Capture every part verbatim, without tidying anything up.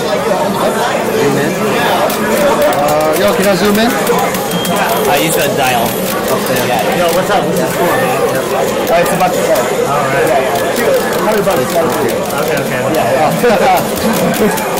Zoom in. Uh, yo, can I zoom in? I use the dial. Up there. Yeah. Yo, what's up? What's the score, man? Oh, it's about to start. All right. Yeah, yeah. How many bucks? Okay, okay. Yeah, yeah.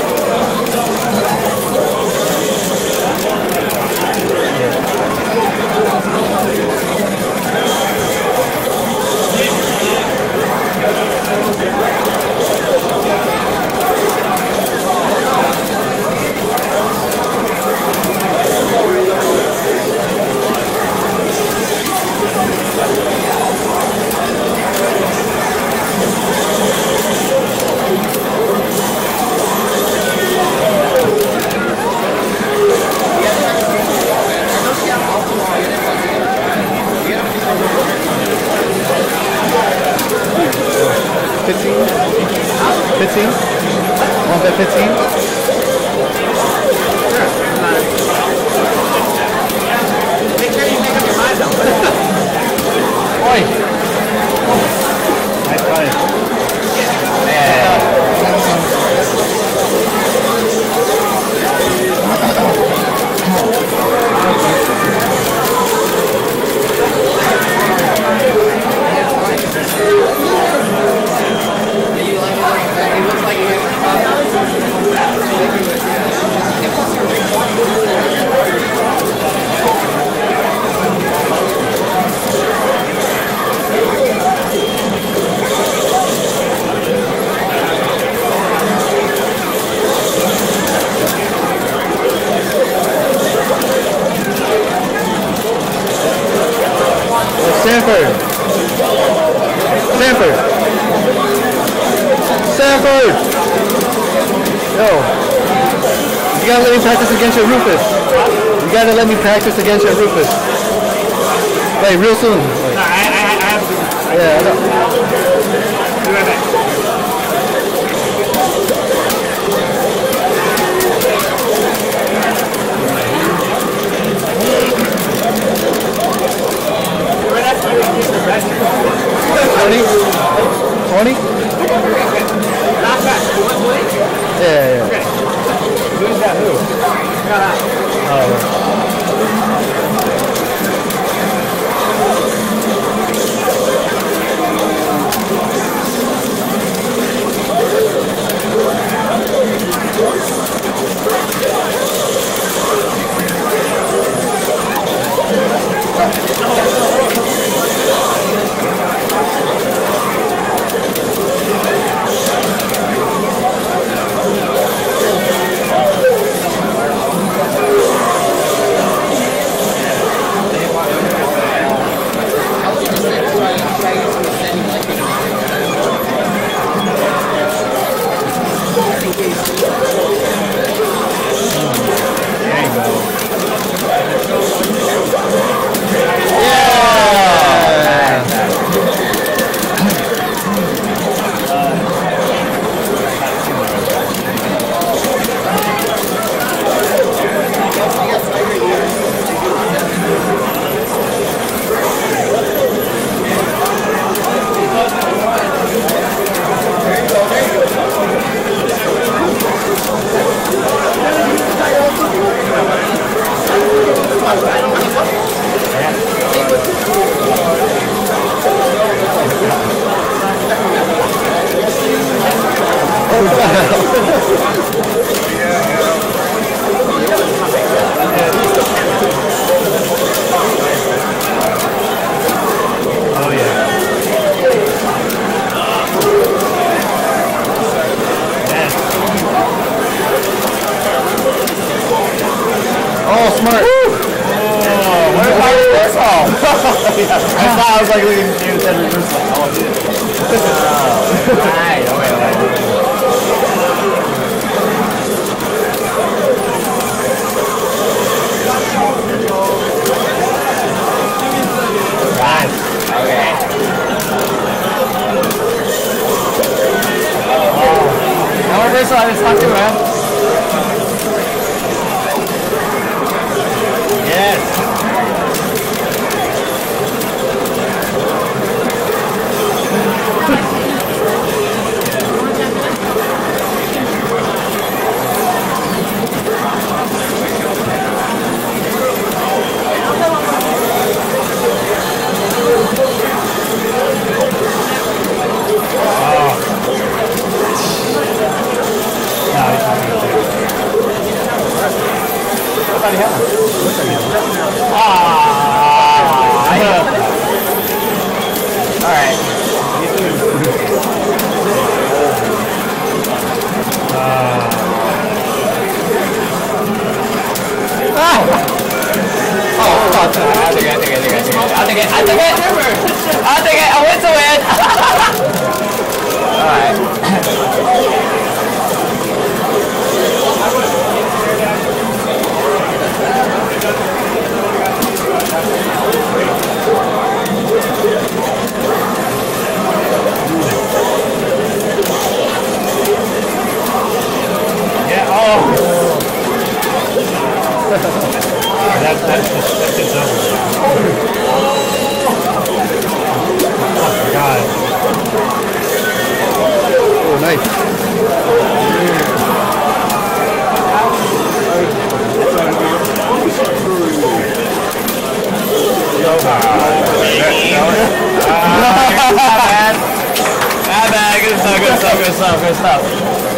fifteen? fifteen? Want that fifteen? Make sure you make up your mind though. Oi! Nice play. Sanford! Sanford! Sanford! Yo! You gotta let me practice against your Rufus. You gotta let me practice against your Rufus. Wait, real soon. Wait. No, I, I, I have to. Yeah, I know. Be right back. twenty? twenty? Not fast. You want twenty? Yeah, yeah. Okay. Who's that? Who? Got out. Oh. Oh, smart. Woo! Oh, where's my reverse off? I thought I was like looking at you and said reverse off. Oh, dude. Oh, right. Oh, wait, wait. Nice. Okay. Oh. No reversal, I just talked to, man. Yes. thought he had one. Ah. Alright. Ah! Oh, fuck. I'll take it, I'll take it, I'll take it, I'll take it, I'll take it, I'll take it, I went to win! Alright. Yeah, oh! That, that, that shit's over. Oh my god. Oh, nice. Not bad. Not bad. Good stuff, good stuff, good stuff, good stuff.